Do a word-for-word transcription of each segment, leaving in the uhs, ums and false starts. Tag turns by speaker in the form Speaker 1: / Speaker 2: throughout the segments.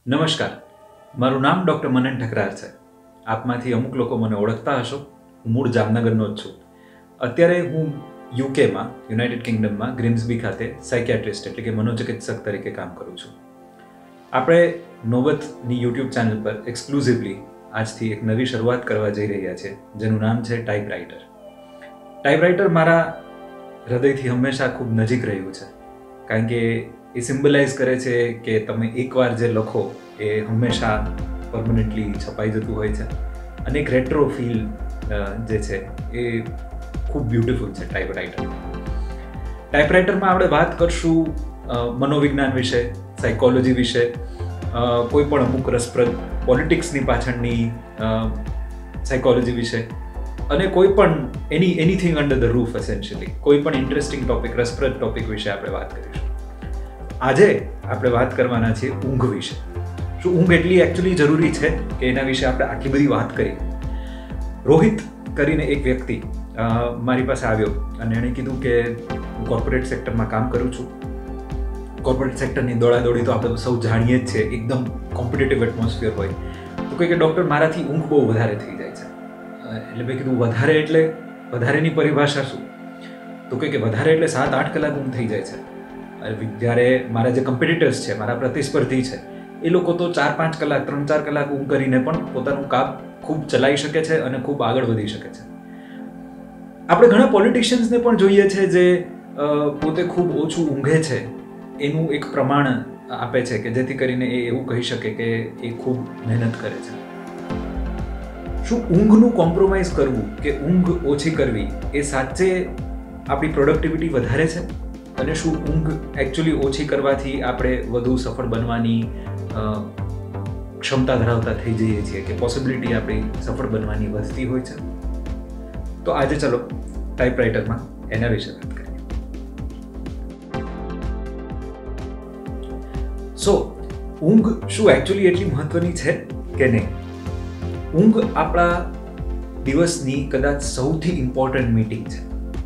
Speaker 1: નમસ્કાર, મારું નામ ડૉક્ટર મનન ઠકરાર છે. આપમાંથી અમુક લોકો મને ઓળખતા હશો. હું મૂળ જામનગરનો જ છું. અત્યારે હું યુકેમાં યુનાઇટેડ કિંગડમમાં ગ્રિમ્સબી ખાતે સાયકિયાટ્રિસ્ટ એટલે કે મનોચિકિત્સક તરીકે કામ કરું છું. આપણે નોબતની યુટ્યુબ ચેનલ પર એક્સક્લુઝિવલી આજથી એક નવી શરૂઆત કરવા જઈ રહ્યા છીએ, જેનું નામ છે ટાઈપરાઇટર. ટાઈપરાઇટર મારા હૃદયથી હંમેશા ખૂબ નજીક રહ્યું છે, કારણ કે એ સિમ્બલાઇઝ કરે છે કે તમે એકવાર જે લખો એ હંમેશા પરમનન્ટલી છપાઈ જતું હોય છે, અને એક રેટ્રો ફીલ જે છે એ ખૂબ બ્યુટિફુલ છે ટાઈપરાઇટર. ટાઈપરાઇટરમાં આપણે વાત કરશું મનોવિજ્ઞાન વિશે, સાયકોલોજી વિશે, કોઈ પણ અમુક રસપ્રદ પોલિટિક્સની પાછળની સાયકોલોજી વિશે, અને કોઈ પણ any anything under the roof essentially કોઈ પણ ઇન્ટરેસ્ટિંગ ટોપિક, રસપ્રદ ટોપિક વિશે આપણે વાત કરીશું. આજે આપણે વાત કરવાના છીએ ઊંઘ વિશે. શું ઊંઘ એટલી એકચ્યુઅલી જરૂરી છે કે એના વિશે આપણે આટલી બધી વાત કરી? રોહિત કરીને એક વ્યક્તિ મારી પાસે આવ્યો અને એણે કીધું કે હું કોર્પોરેટ સેક્ટરમાં કામ કરું છું. કોર્પોરેટ સેક્ટરની દોડાદોડી તો આપણે સૌ જાણીએ જ છે, એકદમ કોમ્પિટિટિવ એટમોસ્ફિયર હોય. તો કહે કે ડૉક્ટર મારાથી ઊંઘ બહુ વધારે થઈ જાય છે. એટલે મેં કીધું વધારે એટલે વધારેની પરિભાષા શું? તો કહે કે વધારે એટલે સાત આઠ કલાક ઊંઘ થઈ જાય છે. જ્યારે મારા જે કમ્પિટિટર્સ છે, મારા પ્રતિસ્પર્ધી છે, એ લોકો તો ચાર પાંચ કલાક ત્રણ ચાર કલાક ઊંઘ કરીને પણ પોતાનું કામ ખૂબ ચલાવી શકે છે અને ખૂબ આગળ વધી શકે છે. આપણે ઘણા પોલિટિશિયન્સને પણ જોઈએ છે જે પોતે ખૂબ ઓછું ઊંઘે છે, એનું એક પ્રમાણ આપે છે કે જેથી કરીને એ એવું કહી શકે કે એ ખૂબ મહેનત કરે છે. શું ઊંઘનું કોમ્પ્રોમાઇઝ કરવું કે ઊંઘ ઓછી કરવી એ સાચે આપણી પ્રોડક્ટિવિટી વધારે છે? અને શું ઊંઘ એકચ્યુઅલી ઓછી કરવાથી આપણે વધુ સફળ બનવાની ક્ષમતા ધરાવતા થઈ જઈએ છીએ, કે પોસિબિલિટી આપણી સફળ બનવાની વધતી હોય છે? તો આજે ચલો ટાઈપરાઇટરમાં એના વિશે વાત કરીએ. સો ઊંઘ શું એકચ્યુઅલી એટલી મહત્વની છે કે નહીં? ઊંઘ આપણા દિવસની કદાચ સૌથી ઇમ્પોર્ટન્ટ મીટિંગ છે.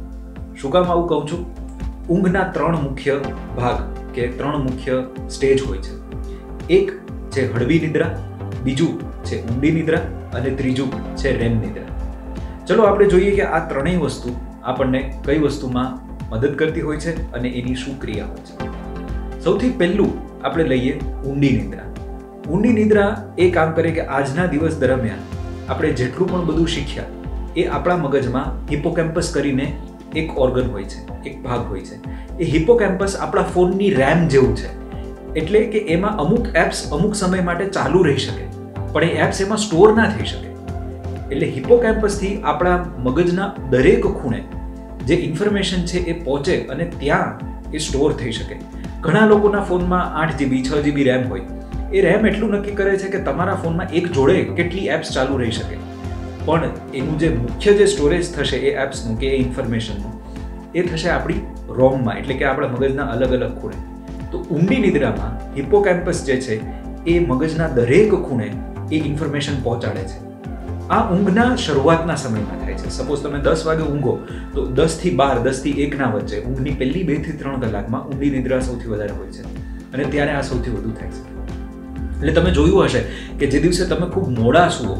Speaker 1: શું કામ આવું કહું છું? ઊંઘના ત્રણ મુખ્ય ભાગ કે ત્રણ મુખ્ય સ્ટેજ હોય છે. એક છે હળવી નિદ્રા, બીજું છે ઊંડી નિદ્રા, અને ત્રીજું છે રેમ નિદ્રા. ચલો આપણે જોઈએ કે આ ત્રણેય વસ્તુ આપણને કઈ વસ્તુમાં મદદ કરતી હોય છે અને એની શું ક્રિયા હોય છે. સૌથી પહેલું આપણે લઈએ ઊંડી નિદ્રા. ઊંડી નિદ્રા એ કામ કરે કે આજના દિવસ દરમિયાન આપણે જેટલું પણ બધું શીખ્યા એ આપણા મગજમાં હિપોકેમ્પસ કરીને એક ઓર્ગન હોય છે, એક ભાગ હોય છે. એ હિપોકેમ્પસ આપણા ફોનની રેમ જેવું છે. એટલે કે એમાં અમુક એપ્સ અમુક સમય માટે ચાલુ રહી શકે, પણ એ એપ્સ એમાં સ્ટોર ના થઈ શકે. એટલે હિપોકેમ્પસથી આપણા મગજના દરેક ખૂણે જે ઇન્ફોર્મેશન છે એ પહોંચે અને ત્યાં એ સ્ટોર થઈ શકે. ઘણા લોકોના ફોનમાં આઠ જીબી છ જીબી રેમ હોય. એ રેમ એટલું નક્કી કરે છે કે તમારા ફોનમાં એક જોડે કેટલી એપ્સ ચાલુ રહી શકે, પણ એનું જે મુખ્ય જે સ્ટોરેજ થશે એ એપ્સનું કે એ ઇન્ફોર્મેશનનું, એ થશે આપણી રોમમાં, એટલે કે આપણા મગજના અલગ અલગ ખૂણે. તો ઊંડી નિદ્રામાં હિપોકેમ્પસ જે છે એ મગજના દરેક ખૂણે એ ઇન્ફોર્મેશન પહોંચાડે છે. આ ઊંઘના શરૂઆતના સમયમાં થાય છે. સપોઝ તમે દસ વાગે ઊંઘો તો દસ થી બાર, દસ થી એકના વચ્ચે ઊંઘની પહેલી બે થી ત્રણ કલાકમાં ઊંડી નિદ્રા સૌથી વધારે હોય છે, અને ત્યારે આ સૌથી વધુ થાય છે. એટલે તમે જોયું હશે કે જે દિવસે તમે ખૂબ મોડા સૂવો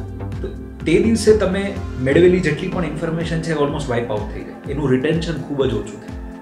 Speaker 1: તે દિવસે તમે મેળવેલી જેટલી પણ ઇન્ફોર્મેશન છે ઓલમોસ્ટ વાઇપ આઉટ થઈ જાય, એનું રિટેન્શન ખૂબ જ ઓછું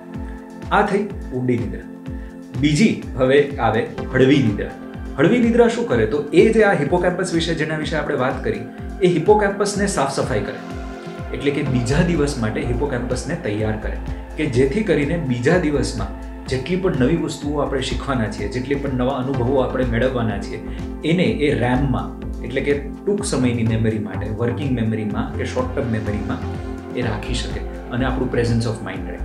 Speaker 1: થાય. આ થઈ ઊંડી નિદ્રા. બીજી હવે આવે હળવી નિદ્રા. હળવી નિદ્રા શું કરે? તો એ જે આ હિપોકેમ્પસ વિશે જેના વિશે આપણે વાત કરી, એ હિપોકેમ્પસને સાફ સફાઈ કરે, એટલે કે બીજા દિવસ માટે હિપોકેમ્પસને તૈયાર કરે, કે જેથી કરીને બીજા દિવસમાં જેટલી પણ નવી વસ્તુઓ આપણે શીખવાના છીએ, જેટલી પણ નવા અનુભવો આપણે મેળવવાના છીએ, એને એ રેમમાં, એટલે કે ટૂંક સમયની મેમરી માટે, વર્કિંગ મેમરીમાં કે શોર્ટ ટર્મ મેમરીમાં એ રાખી શકે અને આપણું પ્રેઝન્સ ઓફ માઇન્ડ રહે.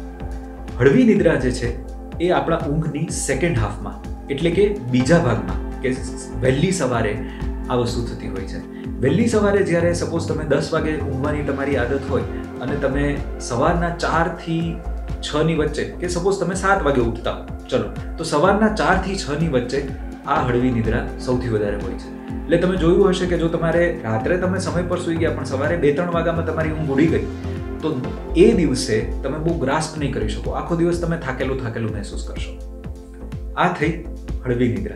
Speaker 1: હળવી નિદ્રા જે છે એ આપણા ઊંઘની સેકન્ડ હાફમાં, એટલે કે બીજા ભાગમાં, કે વહેલી સવારે આ વસ્તુ થતી હોય છે. વહેલી સવારે જ્યારે સપોઝ તમે દસ વાગે ઊંઘવાની તમારી આદત હોય અને તમે સવારના ચાર થી છ ની વચ્ચે, કે સપોઝ તમે સાત વાગે ઉઠતા હો, ચલો, તો સવારના ચાર થી છ ની વચ્ચે આ હળવી નિદ્રા સૌથી વધારે હોય છે. એટલે તમે જોયું હશે કે જો તમારે રાત્રે તમે સમય પર સૂઈ ગયા પણ સવારે બે ત્રણ વાગ્યામાં તમારી ઊંઘ ઉડી ગઈ, તો એ દિવસે તમે બહુ ગ્રાસ્પ નહીં કરી શકો. આખો દિવસ તમે થાકેલું થાકેલું મહેસૂસ કરશો. આ થઈ હળવી નિદ્રા.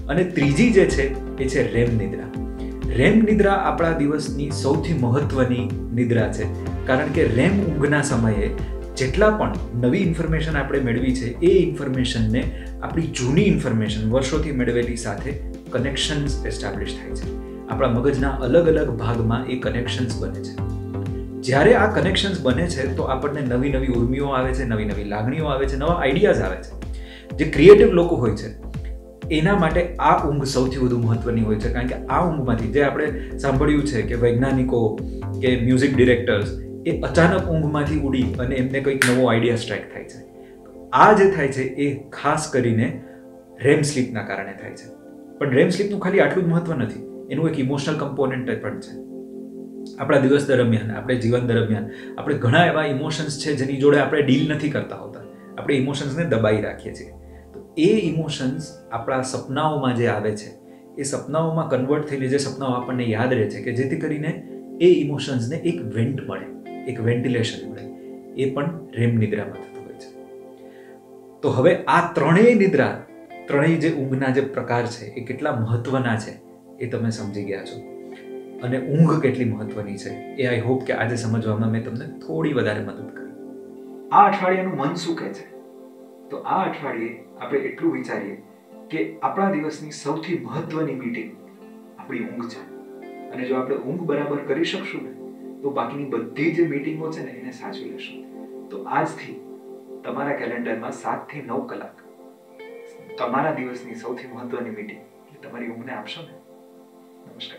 Speaker 1: અને ત્રીજી જે છે એ છે રેમ નિદ્રા. રેમ નિદ્રા આપણા દિવસની સૌથી મહત્વની નિદ્રા છે, કારણ કે રેમ ઊંઘના સમયે જેટલા પણ નવી ઇન્ફોર્મેશન આપણે મેળવી છે એ ઇન્ફોર્મેશનને આપણી જૂની ઇન્ફોર્મેશન વર્ષોથી મેળવેલી સાથે કનેક્શન્સ એસ્ટાબ્લિશ થાય છે. આપણા મગજના અલગ અલગ ભાગમાં એ કનેક્શન્સ બને છે. જ્યારે આ કનેક્શન્સ બને છે તો આપણને નવી નવી ઉર્મિઓ આવે છે, નવી નવી લાગણીઓ આવે છે, નવા આઈડિયાઝ આવે છે. જે ક્રિએટિવ લોકો હોય છે એના માટે આ ઊંઘ સૌથી વધુ મહત્વની હોય છે, કારણ કે આ ઊંઘમાંથી જે આપણે સાંભળ્યું છે કે વૈજ્ઞાનિકો કે મ્યુઝિક ડિરેક્ટર્સ એ અચાનક ઊંઘમાંથી ઉડી અને એમને કંઈક નવો આઈડિયા સ્ટ્રાઇક થાય છે. આ જે થાય છે એ ખાસ કરીને રેમ સ્લીપના કારણે થાય છે. પણ રેમ સ્લીપનું ખાલી આટલું જ મહત્વ નથી, એનું એક ઇમોશનલ કમ્પોનન્ટ પણ છે. આપણા દિવસ દરમિયાન, આપણે જીવન દરમિયાન આપણે ઘણા એવા ઇમોશન્સ છે જેની જોડે આપણે ડીલ નથી કરતા હોતા. આપણે ઇમોશન્સને દબાઈ રાખીએ છીએ. તો એ ઇમોશન્સ આપણા સપનાઓમાં જે આવે છે એ સપનાઓમાં કન્વર્ટ થઈને જે સપનાઓ આપણને યાદ રહે છે કે જેથી કરીને એ ઇમોશન્સને એક વેન્ટ મળે, એક વેન્ટિલેશન મળે, એ પણ રેમ નિદ્રામાં થતું હોય છે. તો હવે આ ત્રણેય નિદ્રા, ત્રણેય જે ઊંઘના જે પ્રકાર છે એ કેટલા મહત્વના છે એ તમે સમજી ગયા છો. અને ઊંઘ કેટલી મહત્વની છે એ આઈ હોપ કે આજે સમજવામાં મેં તમને થોડી વધારે મદદ કરી. આ અઠવાડિયાનું મન શું કહે છે? તો આ અઠવાડિયે આપણે એટલું વિચારીએ કે આપણા દિવસની સૌથી મહત્વની મીટિંગ આપણી ઊંઘ છે. અને જો આપણે ઊંઘ બરાબર કરી શકશું ને તો બાકીની બધી જે મીટિંગો છે ને એને સાચવી લેશું. તો આજથી તમારા કેલેન્ડરમાં સાત થી નવ કલાક તમારા દિવસની સૌથી મહત્વની મીટિંગ તમારી ઊંઘને આપશો ને. નમસ્કાર.